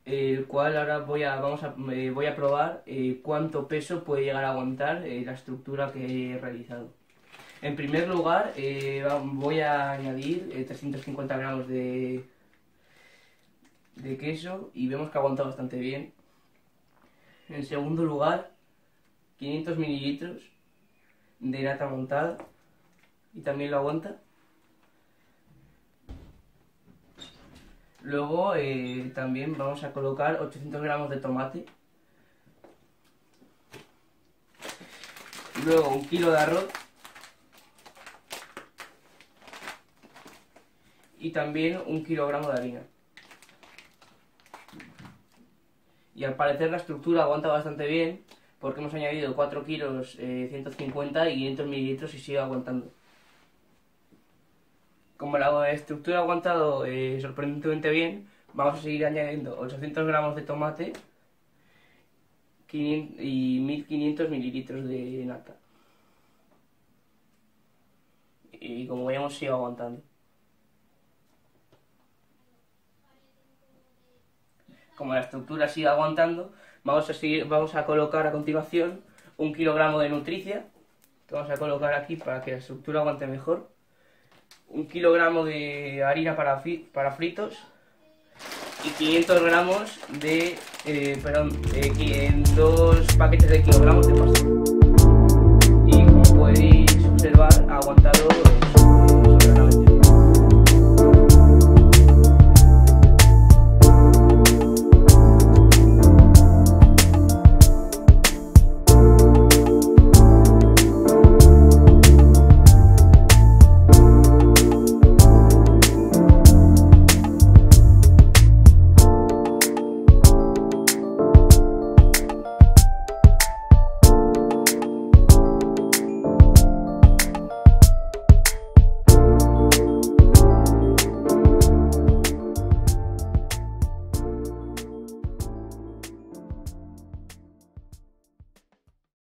el cual ahora voy a probar cuánto peso puede llegar a aguantar la estructura que he realizado. En primer lugar, voy a añadir 350 gramos de queso y vemos que aguanta bastante bien. En segundo lugar, 500 mililitros de nata montada y también lo aguanta. Luego también vamos a colocar 800 gramos de tomate. Luego 1 kilo de arroz. Y también 1 kilogramo de harina. Y al parecer la estructura aguanta bastante bien porque hemos añadido 4 kilos 150 y 500 mililitros y sigue aguantando. Como la estructura ha aguantado sorprendentemente bien, vamos a seguir añadiendo 800 gramos de tomate y 1500 mililitros de nata. Y como veíamos sigue aguantando. Como la estructura sigue aguantando, vamos a colocar a continuación 1 kilogramo de nutricia, que vamos a colocar aquí para que la estructura aguante mejor. 1 kilogramo de harina para fritos y 500 gramos de, 2 paquetes de kilogramos de pasta. Y como podéis observar, ha aguantado